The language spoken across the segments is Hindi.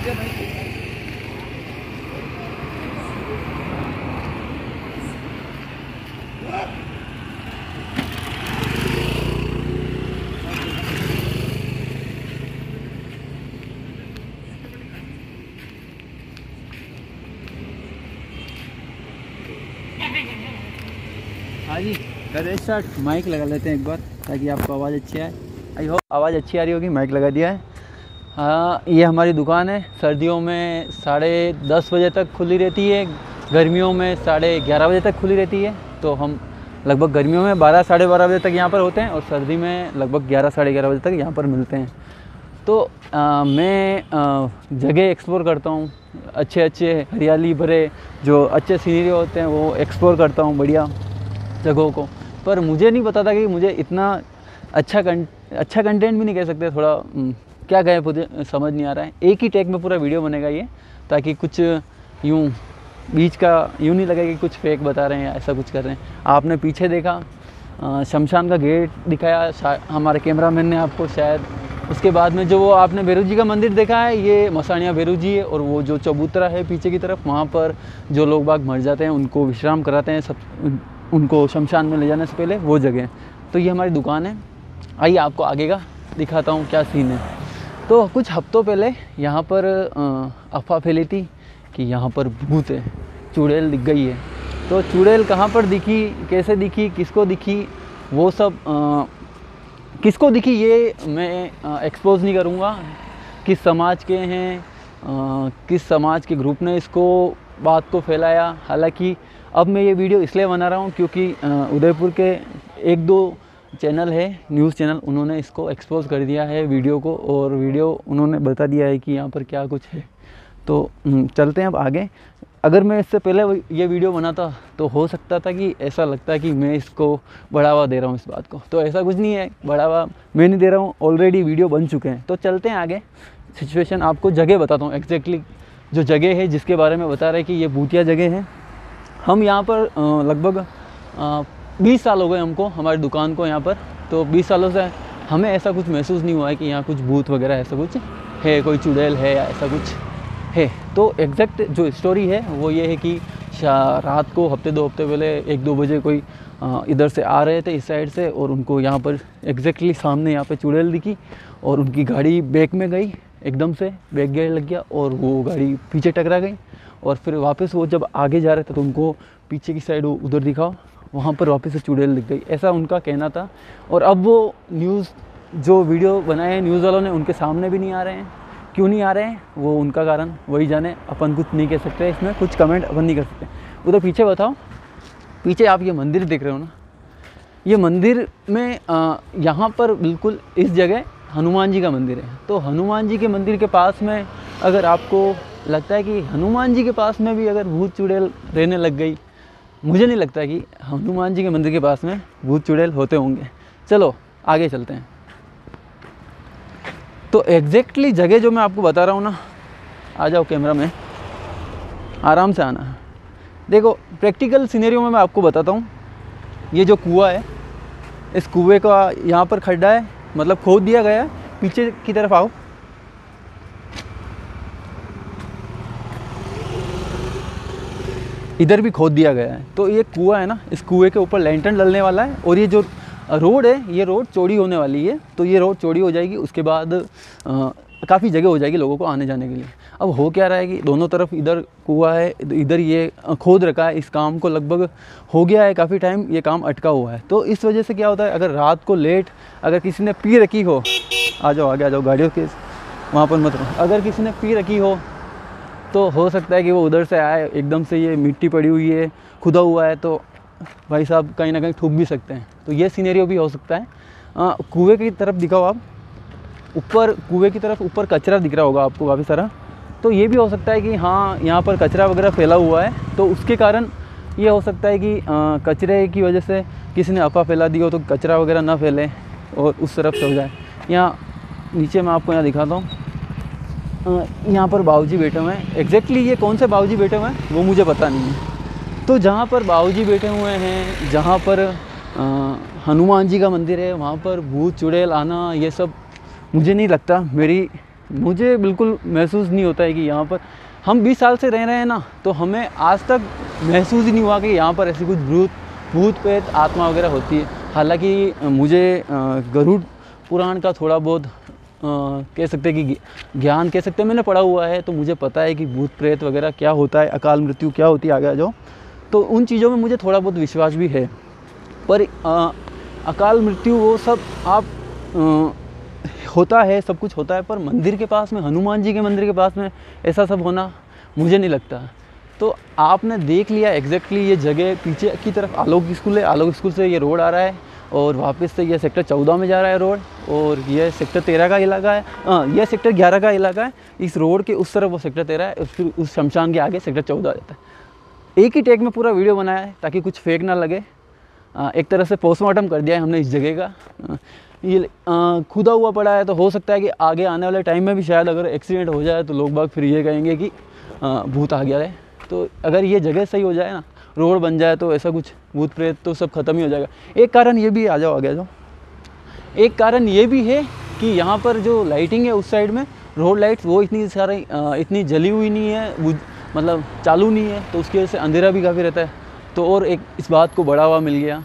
हाँ जी, कर स्टार्ट। माइक लगा लेते हैं एक बार ताकि आपको आवाज़ अच्छी आए। आई होप आवाज़ अच्छी आ रही होगी। माइक लगा दिया है। हाँ, ये हमारी दुकान है। सर्दियों में 10:30 बजे तक खुली रहती है, गर्मियों में 11:30 बजे तक खुली रहती है। तो हम लगभग गर्मियों में 12 साढ़े 12 बजे तक यहाँ पर होते हैं और सर्दी में लगभग 11 साढ़े 11 बजे तक यहाँ पर मिलते हैं। तो मैं जगह एक्सप्लोर करता हूँ, अच्छे हरियाली भरे जो अच्छे सीनरी होते हैं वो एक्सप्लोर करता हूँ, बढ़िया जगहों को। पर मुझे नहीं पता था कि मुझे इतना अच्छा कंटेंट भी नहीं कह सकते, थोड़ा क्या कहे मुझे समझ नहीं आ रहा है। एक ही टेक में पूरा वीडियो बनेगा ये, ताकि कुछ यूँ बीच का यूँ नहीं लगे कि कुछ फेक बता रहे हैं या ऐसा कुछ कर रहे हैं। आपने पीछे देखा शमशान का गेट दिखाया हमारे कैमरामैन ने आपको शायद। उसके बाद में जो वो आपने भैरू जी का मंदिर देखा है, ये मसानिया भैरू जी है। और वो जो चबूतरा है पीछे की तरफ, वहाँ पर जो लोग बाग मर जाते हैं उनको विश्राम कराते हैं, उनको शमशान में ले जाने से पहले वो जगह। तो ये हमारी दुकान है। आइए आपको आगे का दिखाता हूँ क्या सीन है। तो कुछ हफ्तों पहले यहाँ पर अफवाह फैली थी कि यहाँ पर भूत है, चुड़ैल दिख गई है। तो चुड़ैल कहाँ पर दिखी, कैसे दिखी, किसको दिखी, वो सब किसको दिखी ये मैं एक्सपोज नहीं करूँगा। किस समाज के हैं, किस समाज के ग्रुप ने इसको बात को फैलाया। हालांकि अब मैं ये वीडियो इसलिए बना रहा हूँ क्योंकि उदयपुर के 1-2 चैनल है, न्यूज़ चैनल, उन्होंने इसको एक्सपोज कर दिया है वीडियो को, और वीडियो उन्होंने बता दिया है कि यहाँ पर क्या कुछ है। तो चलते हैं अब आगे। अगर मैं इससे पहले ये वीडियो बनाता तो हो सकता था कि ऐसा लगता कि मैं इसको बढ़ावा दे रहा हूँ इस बात को। तो ऐसा कुछ नहीं है, बढ़ावा मैं नहीं दे रहा हूँ, ऑलरेडी वीडियो बन चुके हैं। तो चलते हैं आगे। सिचुएशन आपको जगह बताता हूँ, एग्जैक्टली जो जगह है जिसके बारे में बता रहे कि ये भूतिया जगह है। हम यहाँ पर लगभग 20 साल हो गए हमको, हमारी दुकान को यहाँ पर। तो 20 सालों से हमें ऐसा कुछ महसूस नहीं हुआ है कि यहाँ कुछ भूत वगैरह ऐसा कुछ है, कोई चुड़ैल है या ऐसा कुछ है। तो एग्जैक्ट जो स्टोरी है वो ये है कि रात को 2 हफ्ते पहले 1-2 बजे कोई इधर से आ रहे थे इस साइड से, और उनको यहाँ पर एग्जैक्टली सामने यहाँ पे चुड़ैल दिखी और उनकी गाड़ी बैक में गई, एकदम से बैक गियर लग गया और वो गाड़ी पीछे टकरा गई। और फिर वापस वो जब आगे जा रहे थे तो उनको पीछे की साइड उधर दिखा, वहाँ पर वापस से चुड़ैल दिख गई, ऐसा उनका कहना था। और अब वो न्यूज़ जो वीडियो बनाए हैं न्यूज़ वालों ने, उनके सामने भी नहीं आ रहे हैं। क्यों नहीं आ रहे हैं वो उनका कारण वही जाने, अपन कुछ नहीं कह सकते इसमें, कुछ कमेंट अपन नहीं कर सकते। उधर पीछे बताओ, पीछे आप ये मंदिर देख रहे हो ना, ये मंदिर में यहाँ पर बिल्कुल इस जगह हनुमान जी का मंदिर है। तो हनुमान जी के मंदिर के पास में अगर आपको लगता है कि हनुमान जी के पास में भी अगर भूत चुड़ैल रहने लग गई, मुझे नहीं लगता कि हनुमान जी के मंदिर के पास में भूत चुड़ैल होते होंगे। चलो आगे चलते हैं। तो एग्जैक्टली जगह जो मैं आपको बता रहा हूँ ना, आ जाओ कैमरा में, आराम से आना है। देखो प्रैक्टिकल सिनेरियो में मैं आपको बताता हूँ। ये जो कुआं है, इस कुएं का यहाँ पर खड्डा है, मतलब खोद दिया गया है। पीछे की तरफ आओ, इधर भी खोद दिया गया है। तो ये कुआं है ना, इस कुएं के ऊपर लैंटर्न डलने वाला है। और ये जो रोड है, ये रोड चौड़ी होने वाली है। तो ये रोड चौड़ी हो जाएगी, उसके बाद काफ़ी जगह हो जाएगी लोगों को आने जाने के लिए। अब हो क्या रहा है कि दोनों तरफ इधर कुआं है, इधर ये खोद रखा है। इस काम को लगभग हो गया है, काफ़ी टाइम ये काम अटका हुआ है। तो इस वजह से क्या होता है, अगर रात को लेट अगर किसी ने पी रखी हो, आ जाओ आगे आ जाओ, गाड़ियों के वहाँ पर मत रहो। अगर किसी ने पी रखी हो तो हो सकता है कि वो उधर से आए, एकदम से ये मिट्टी पड़ी हुई है, खुदा हुआ है, तो भाई साहब कहीं ना कहीं ठुक भी सकते हैं। तो ये सीनेरियो भी हो सकता है। कुएं की तरफ दिखाओ आप, ऊपर कुएं की तरफ ऊपर कचरा दिख रहा होगा आपको काफ़ी सारा। तो ये भी हो सकता है कि हाँ यहाँ पर कचरा वगैरह फैला हुआ है, तो उसके कारण ये हो सकता है कि कचरे की वजह से किसी ने अफवाह फैला दी हो, तो कचरा वगैरह ना फैले और उस तरफ से हो जाए। यहाँ नीचे मैं आपको यहाँ दिखाता हूँ, यहाँ पर बाबूजी बैठे हुए हैं। एग्जैक्टली ये कौन से बाबूजी बैठे हुए हैं वो मुझे पता नहीं है। तो जहाँ पर बाबूजी बैठे हुए हैं, जहाँ पर हनुमान जी का मंदिर है, वहाँ पर भूत चुड़ैल आना ये सब मुझे नहीं लगता, मेरी मुझे बिल्कुल महसूस नहीं होता है कि यहाँ पर हम 20 साल से रह रहे हैं ना, तो हमें आज तक महसूस ही नहीं हुआ कि यहाँ पर ऐसी कुछ भूत प्रेत आत्मा वगैरह होती है। हालांकि मुझे गरुड़ पुराण का थोड़ा बहुत कह सकते हैं कि ज्ञान कह सकते हैं, मैंने पढ़ा हुआ है, तो मुझे पता है कि भूत प्रेत वगैरह क्या होता है, अकाल मृत्यु क्या होती है आगे जो, तो उन चीज़ों में मुझे थोड़ा बहुत विश्वास भी है। पर अकाल मृत्यु वो सब आप होता है, सब कुछ होता है, पर मंदिर के पास में, हनुमान जी के मंदिर के पास में ऐसा सब होना मुझे नहीं लगता। तो आपने देख लिया एग्जैक्टली ये जगह, पीछे की तरफ आलोक स्कूल है, आलोक स्कूल से ये रोड आ रहा है और वापस से ये सेक्टर 14 में जा रहा है रोड, और ये सेक्टर 13 का इलाका है, ये सेक्टर 11 का इलाका है। इस रोड के उस तरफ वो सेक्टर 13 है, फिर उस शमशान के आगे सेक्टर 14 आ जाता है। एक ही टेक में पूरा वीडियो बनाया है ताकि कुछ फेक ना लगे। एक तरह से पोस्टमार्टम कर दिया है हमने इस जगह का। ये खुदा हुआ पड़ा है, तो हो सकता है कि आगे आने वाले टाइम में भी शायद अगर एक्सीडेंट हो जाए तो लोग बाग फिर ये कहेंगे कि भूत आ गया है। तो अगर ये जगह सही हो जाए ना, रोड बन जाए, तो ऐसा कुछ भूत प्रेत तो सब खत्म ही हो जाएगा। एक कारण ये भी आ जाओ आगे जाओ, एक कारण ये भी है कि यहाँ पर जो लाइटिंग है उस साइड में, रोड लाइट्स वो इतनी जली हुई नहीं है, मतलब चालू नहीं है, तो उसकी वजह से अंधेरा भी काफ़ी रहता है। तो और एक इस बात को बढ़ावा मिल गया।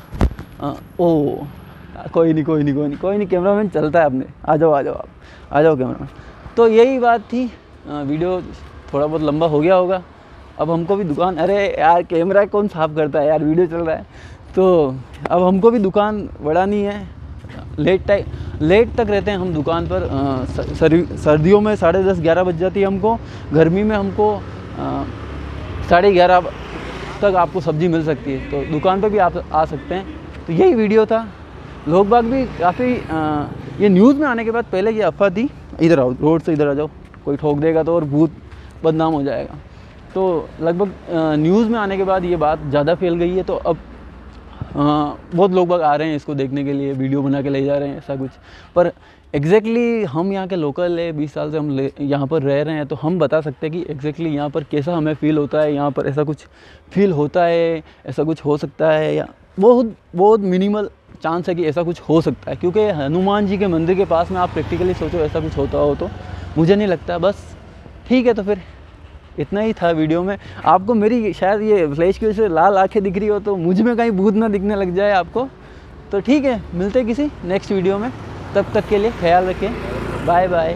कोई नहीं, कैमरामैन चलता है अपने, आ जाओ आप, आ जाओ कैमरामैन। तो यही बात थी। वीडियो थोड़ा बहुत लंबा हो गया होगा। अब हमको भी दुकान, अरे यार कैमरा कौन साफ़ करता है यार, वीडियो चल रहा है, तो अब हमको भी दुकान बढ़ानी है। लेट तक रहते हैं हम दुकान पर। सर्दियों में 10:30 11 बज जाती है हमको, गर्मी में हमको 11:30 तक आपको सब्ज़ी मिल सकती है, तो दुकान पर भी आप आ सकते हैं। तो यही वीडियो था। लोग बाग भी काफ़ी ये न्यूज़ में आने के बाद, पहले ये अफवाह थी, इधर आओ, रोड से इधर आ जाओ, कोई ठोक देगा तो और भूत बदनाम हो जाएगा। तो लगभग न्यूज़ में आने के बाद ये बात ज़्यादा फैल गई है, तो अब बहुत लोग बाग आ रहे हैं इसको देखने के लिए, वीडियो बना के ले जा रहे हैं, ऐसा कुछ। पर एग्जैक्टली हम यहाँ के लोकल है, 20 साल से हम यहाँ पर रह रहे हैं, तो हम बता सकते हैं कि एग्जैक्टली यहाँ पर कैसा हमें फ़ील होता है, यहाँ पर ऐसा कुछ फील होता है, ऐसा कुछ हो सकता है, या बहुत मिनिमल चांस है कि ऐसा कुछ हो सकता है। क्योंकि हनुमान जी के मंदिर के पास में आप प्रैक्टिकली सोचो ऐसा कुछ होता हो, तो मुझे नहीं लगता। बस ठीक है, तो फिर इतना ही था वीडियो में। आपको मेरी शायद ये फ्लैश की वजह से लाल आंखें दिख रही हो, तो मुझ में कहीं भूत ना दिखने लग जाए आपको। तो ठीक है, मिलते हैं किसी नेक्स्ट वीडियो में, तब तक के लिए ख्याल रखें, बाय बाय।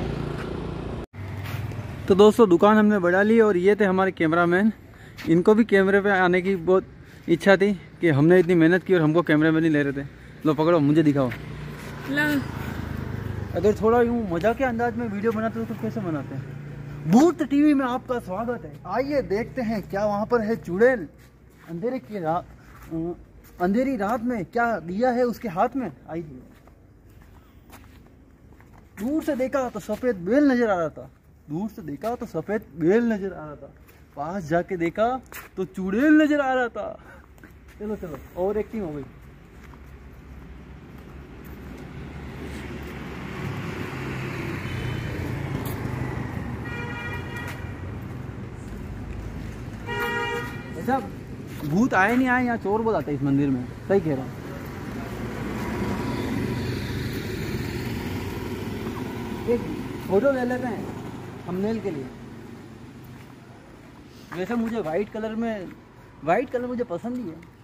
तो दोस्तों दुकान हमने बढ़ा ली, और ये थे हमारे कैमरामैन। इनको भी कैमरे पे आने की बहुत इच्छा थी कि हमने इतनी मेहनत की और हमको कैमरे में नहीं ले रहे थे। लो पकड़ो, मुझे दिखाओ। अगर थोड़ा यूँ मजाक के अंदाज में वीडियो बनाते हो तो कैसे बनाते हैं? भूत टीवी में आपका स्वागत है। आइए देखते हैं क्या वहाँ पर है चुड़ैल। अंधेरी रात में क्या दिया है उसके हाथ में। आइए, दूर से देखा तो सफेद बेल नजर आ रहा था, पास जाके देखा तो चुड़ैल नजर आ रहा था। चलो और एक्टिंग हो गई। ऐसा भूत आए नहीं आए, यहाँ चोर बहुत आते हैं इस मंदिर में, सही कह रहा हूँ। एक फोटो ले लेते हैं थंबनेल के लिए। वैसे मुझे वाइट कलर मुझे पसंद ही है।